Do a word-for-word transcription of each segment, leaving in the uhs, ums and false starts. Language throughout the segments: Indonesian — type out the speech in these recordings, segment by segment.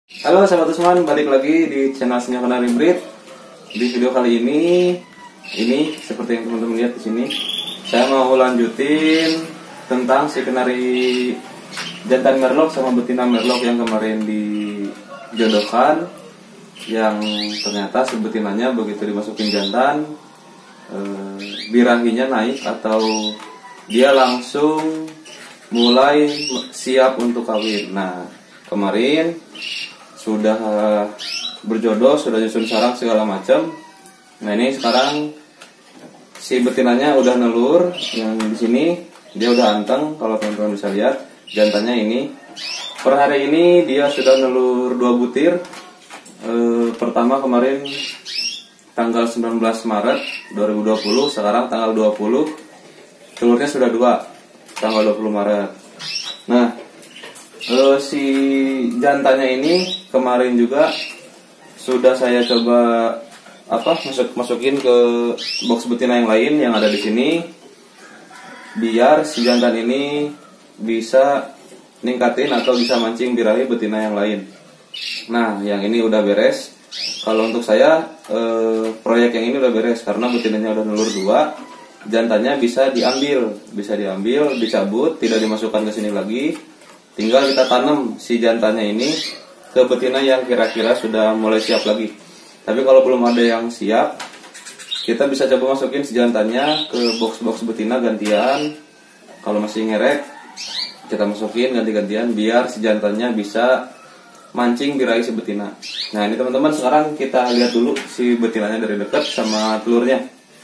Halo sahabat Usman, balik lagi di channel Sinyal Canary Breed. Di video kali ini, ini seperti yang teman-teman lihat di sini, saya mau lanjutin tentang si Canary jantan merlok sama betina merlok yang kemarin dijodohkan, yang ternyata si betinanya begitu dimasukin jantan, eh, birahinya naik atau dia langsung mulai siap untuk kawin. Nah, kemarin sudah berjodoh, sudah nyusun sarang segala macam. Nah, ini sekarang si betinanya udah nelur, yang di sini dia udah anteng. Kalau teman-teman bisa lihat jantannya ini, per hari ini dia sudah nelur dua butir. E, pertama kemarin tanggal sembilan belas Maret dua ribu dua puluh, sekarang tanggal dua puluh, telurnya sudah dua, tanggal dua puluh Maret. Nah, e, si jantannya ini kemarin juga sudah saya coba apa masuk masukin ke box betina yang lain yang ada di sini, biar si jantan ini bisa ningkatin atau bisa mancing birahi betina yang lain. Nah, yang ini udah beres. Kalau untuk saya e, proyek yang ini udah beres karena betinanya udah nelur dua, jantannya bisa diambil, bisa diambil, dicabut, tidak dimasukkan ke sini lagi. Tinggal kita tanam si jantannya ini ke betina yang kira-kira sudah mulai siap lagi. Tapi kalau belum ada yang siap, kita bisa coba masukin si jantannya ke box-box betina gantian. Kalau masih ngerek, kita masukin ganti-gantian biar si jantannya bisa mancing birahi si betina. Nah, ini teman-teman, sekarang kita lihat dulu si betinanya dari dekat sama telurnya.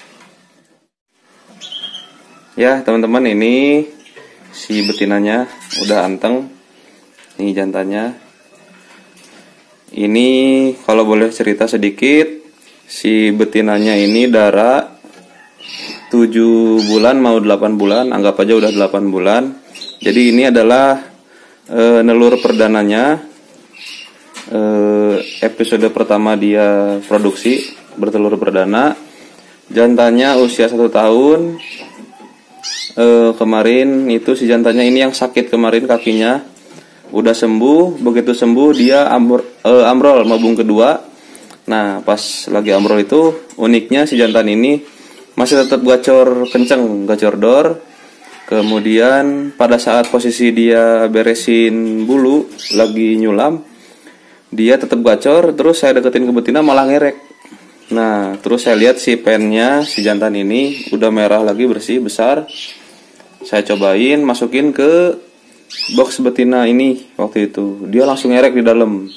Ya teman-teman, ini si betinanya udah anteng. Ini jantannya. Ini kalau boleh cerita sedikit, si betinanya ini darah tujuh bulan mau delapan bulan, anggap aja udah delapan bulan. Jadi ini adalah e, nelur perdananya, e, episode pertama dia produksi bertelur perdana. Jantannya usia satu tahun. E, kemarin itu si jantannya ini yang sakit kemarin kakinya. Udah sembuh, begitu sembuh dia amrol, eh, amrol mabung kedua. Nah, pas lagi amrol itu uniknya si jantan ini masih tetap gacor kenceng, gacor dor. Kemudian pada saat posisi dia beresin bulu, lagi nyulam, dia tetap gacor. Terus saya deketin ke betina malah ngerek. Nah, terus saya lihat si pennya si jantan ini udah merah lagi, bersih, besar. Saya cobain masukin ke box betina ini waktu itu, dia langsung ngerek di dalam,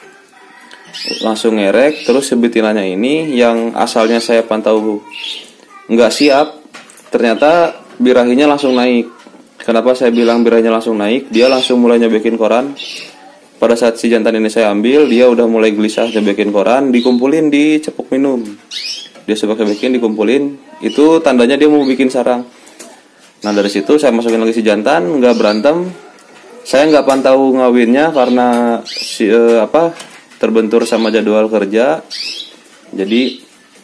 langsung ngerek. Terus si betinanya ini yang asalnya saya pantau nggak siap, ternyata birahinya langsung naik. Kenapa saya bilang birahinya langsung naik? Dia langsung mulai nyebekin koran. Pada saat si jantan ini saya ambil, dia udah mulai gelisah nyebekin koran, dikumpulin di cepuk minum. Dia sebek-sebekin, dikumpulin, itu tandanya dia mau bikin sarang. Nah, dari situ saya masukin lagi si jantan, nggak berantem. Saya nggak pantau ngawinnya karena si, eh, apa terbentur sama jadwal kerja. Jadi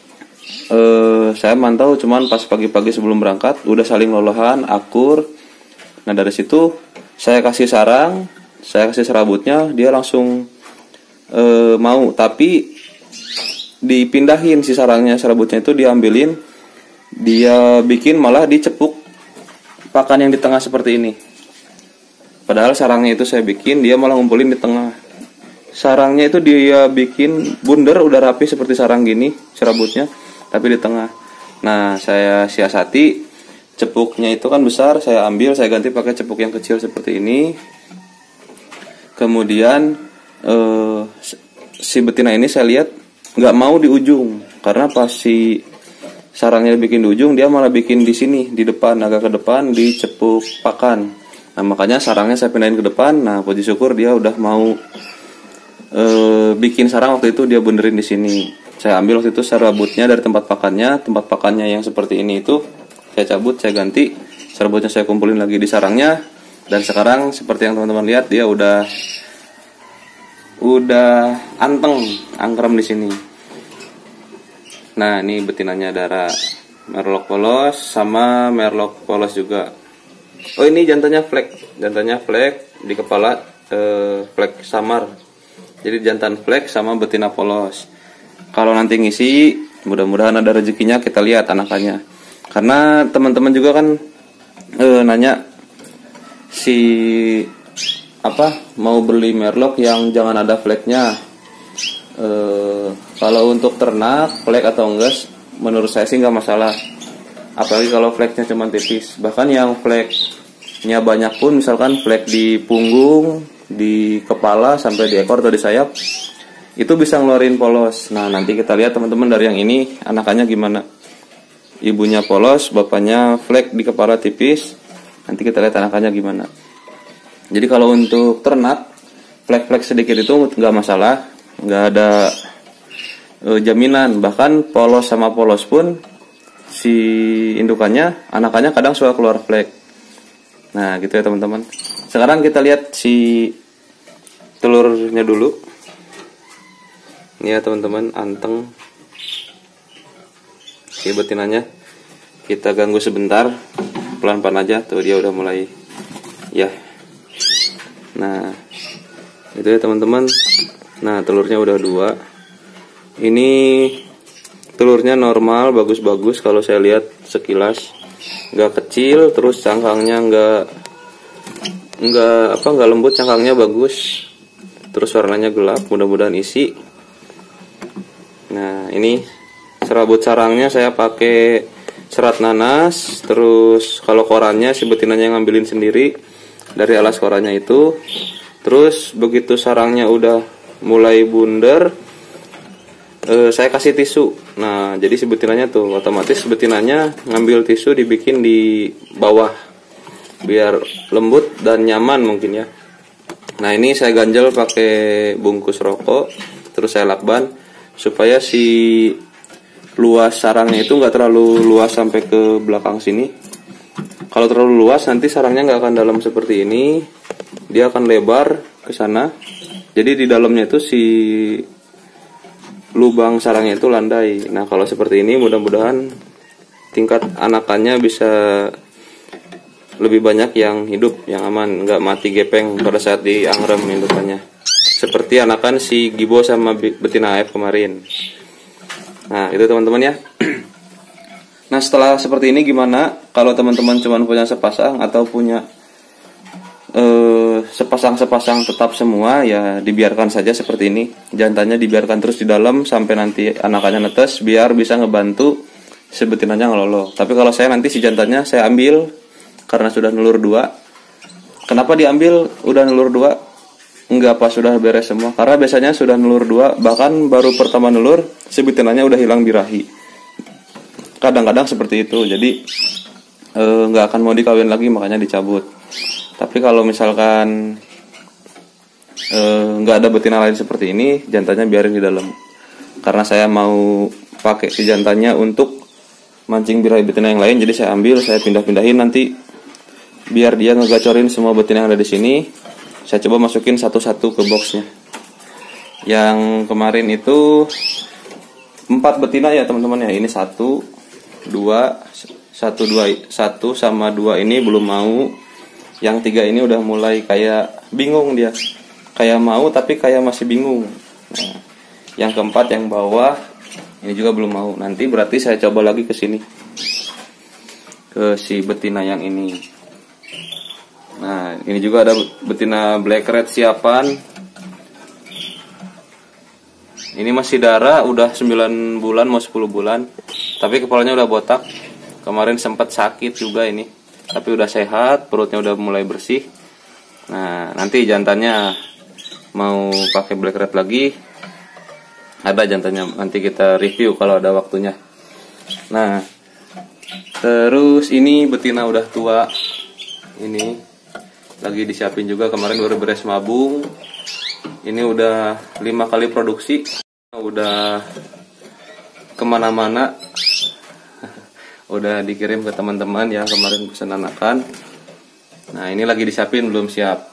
eh, saya mantau cuman pas pagi-pagi sebelum berangkat, udah saling lolohan, akur. Nah, dari situ saya kasih sarang, saya kasih serabutnya, dia langsung eh, mau. Tapi dipindahin si sarangnya, serabutnya itu diambilin, dia bikin malah dicepuk pakan yang di tengah seperti ini. Padahal sarangnya itu saya bikin, dia malah ngumpulin di tengah. Sarangnya itu dia bikin bundar, udah rapi seperti sarang gini serabutnya, tapi di tengah. Nah, saya siasati, cepuknya itu kan besar, saya ambil, saya ganti pakai cepuk yang kecil seperti ini. Kemudian eh, si betina ini saya lihat nggak mau di ujung, karena pas si sarangnya bikin di ujung, dia malah bikin di sini, di depan, agak ke depan, di cepuk pakan. Nah, makanya sarangnya saya pindahin ke depan. Nah, puji syukur dia udah mau e, bikin sarang. Waktu itu dia benerin di sini. Saya ambil waktu itu serabutnya dari tempat pakannya, tempat pakannya yang seperti ini itu saya cabut, saya ganti, serabutnya saya kumpulin lagi di sarangnya. Dan sekarang seperti yang teman-teman lihat, dia udah udah anteng, angkrem di sini. Nah, ini betinanya darah merlok polos sama merlok polos juga. Oh, ini jantannya flek, jantannya flek di kepala, eh, flek samar. Jadi jantan flek sama betina polos. Kalau nanti ngisi, mudah-mudahan ada rezekinya, kita lihat anakannya. Karena teman-teman juga kan e, nanya si apa mau beli merlok yang jangan ada fleknya. E, kalau untuk ternak flek atau enggak, menurut saya sih nggak masalah. Apalagi kalau fleknya cuma tipis. Bahkan yang fleknya banyak pun, misalkan flek di punggung, di kepala sampai di ekor atau di sayap, itu bisa ngeluarin polos. Nah, nanti kita lihat teman-teman dari yang ini anakannya gimana. Ibunya polos, bapaknya flek di kepala tipis. Nanti kita lihat anakannya gimana. Jadi kalau untuk ternak, flek-flek sedikit itu nggak masalah, nggak ada e, jaminan. Bahkan polos sama polos pun si indukannya, anakannya kadang suka keluar flek. Nah, gitu ya teman-teman. Sekarang kita lihat si telurnya dulu. Ini ya teman-teman, anteng. Oke, betinanya kita ganggu sebentar, pelan-pelan aja. Tuh dia udah mulai ya. Nah, itu ya teman-teman. Nah, telurnya udah dua. Ini telurnya normal, bagus-bagus kalau saya lihat sekilas. Nggak kecil, terus cangkangnya nggak nggak apa nggak lembut, cangkangnya bagus. Terus warnanya gelap, mudah-mudahan isi. Nah, ini serabut sarangnya saya pakai serat nanas. Terus kalau korannya si betinanya ngambilin sendiri dari alas korannya itu. Terus begitu sarangnya udah mulai bundar, eh, saya kasih tisu. Nah, jadi si betinanya tuh otomatis betinanya ngambil tisu, dibikin di bawah biar lembut dan nyaman mungkin ya. Nah, ini saya ganjel pakai bungkus rokok, terus saya lakban supaya si luas sarangnya itu nggak terlalu luas sampai ke belakang sini. Kalau terlalu luas nanti sarangnya nggak akan dalam seperti ini, dia akan lebar ke sana. Jadi di dalamnya itu si lubang sarangnya itu landai. Nah, kalau seperti ini mudah-mudahan tingkat anakannya bisa lebih banyak yang hidup, yang aman, nggak mati gepeng pada saat diangrem indukannya. Seperti anakan si Gibo sama betina A F kemarin. Nah, itu teman-teman ya. Nah, setelah seperti ini gimana kalau teman-teman cuma punya sepasang atau punya eh, sepasang-sepasang tetap semua, ya dibiarkan saja seperti ini. Jantannya dibiarkan terus di dalam sampai nanti anakannya netes, biar bisa ngebantu si betinanya ngelolo. Tapi kalau saya nanti si jantannya saya ambil karena sudah nelur dua. Kenapa diambil udah nelur dua? Enggak pas sudah beres semua, karena biasanya sudah nelur dua, bahkan baru pertama nelur si betinanya udah hilang birahi. Kadang-kadang seperti itu, jadi e, nggak akan mau dikawin lagi, makanya dicabut. Tapi kalau misalkan e, nggak ada betina lain seperti ini, jantannya biarin di dalam. Karena saya mau pakai si jantannya untuk mancing birahi betina yang lain, jadi saya ambil, saya pindah-pindahin nanti biar dia ngegacorin semua betina yang ada di sini. Saya coba masukin satu-satu ke boxnya. Yang kemarin itu empat betina ya teman-teman ya. Ini satu, dua, satu, dua, satu sama dua ini belum mau. Yang tiga ini udah mulai kayak bingung dia. Kayak mau tapi kayak masih bingung. Nah, yang keempat yang bawah ini juga belum mau. Nanti berarti saya coba lagi ke sini, ke si betina yang ini. Nah, ini juga ada betina black red siapan. Ini masih darah, udah sembilan bulan mau sepuluh bulan. Tapi kepalanya udah botak. Kemarin sempat sakit juga ini. Tapi udah sehat, perutnya udah mulai bersih. Nah, nanti jantannya mau pakai black red lagi. Ada jantannya, nanti kita review kalau ada waktunya. Nah, terus ini betina udah tua. Ini lagi disiapin juga, kemarin baru beres mabung. Ini udah lima kali produksi, udah kemana-mana, udah dikirim ke teman-teman yang kemarin pesan anakan. Nah, ini lagi disiapin, belum siap.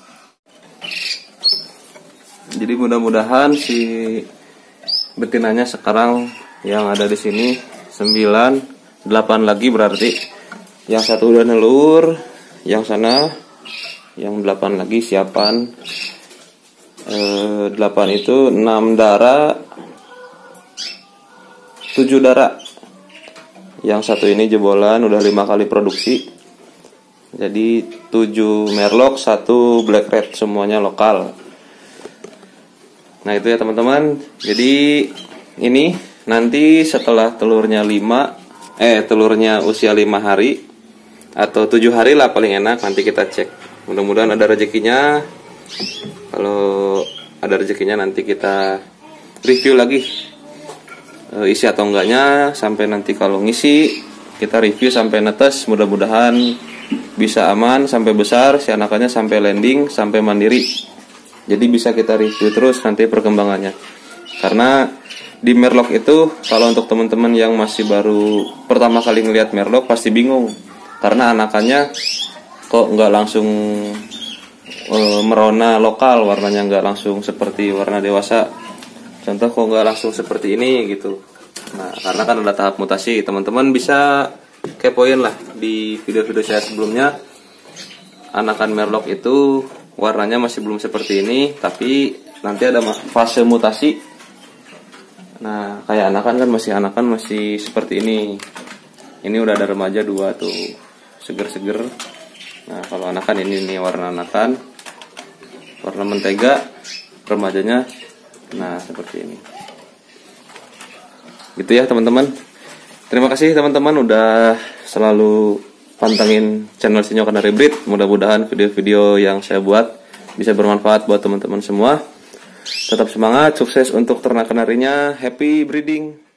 Jadi mudah-mudahan si betinanya sekarang yang ada di sini sembilan, delapan lagi berarti. Yang satu udah nelur, yang sana yang delapan lagi siapan. eh, delapan itu enam darah, tujuh darah. Yang satu ini jebolan udah lima kali produksi. Jadi tujuh merlok, satu black red, semuanya lokal. Nah itu ya teman-teman. Jadi ini nanti setelah telurnya lima eh telurnya usia lima hari atau tujuh hari lah paling enak, nanti kita cek. Mudah-mudahan ada rezekinya. Kalau ada rezekinya nanti kita review lagi e, isi atau enggaknya. Sampai nanti kalau ngisi kita review sampai netes. Mudah-mudahan bisa aman sampai besar, si anakannya sampai landing, sampai mandiri. Jadi bisa kita review terus nanti perkembangannya. Karena di merlok itu, kalau untuk teman-teman yang masih baru pertama kali ngelihat merlok pasti bingung. Karena anakannya kok nggak langsung e, merona lokal, warnanya nggak langsung seperti warna dewasa. Contoh kok nggak langsung seperti ini gitu. Nah karena kan ada tahap mutasi. Teman-teman bisa kepoin lah di video-video saya sebelumnya. Anakan merlok itu warnanya masih belum seperti ini, tapi nanti ada fase mutasi. Nah kayak anakan kan masih anakan masih seperti ini. Ini udah ada remaja dua tuh, seger-seger. Nah kalau anakan ini nih warna anakan, warna mentega, remajanya nah seperti ini. Gitu ya teman-teman. Terima kasih teman-teman udah selalu pantengin channel Sinyo Canary Breed. Mudah-mudahan video-video yang saya buat bisa bermanfaat buat teman-teman semua. Tetap semangat, sukses untuk ternak kanarinya. Happy breeding.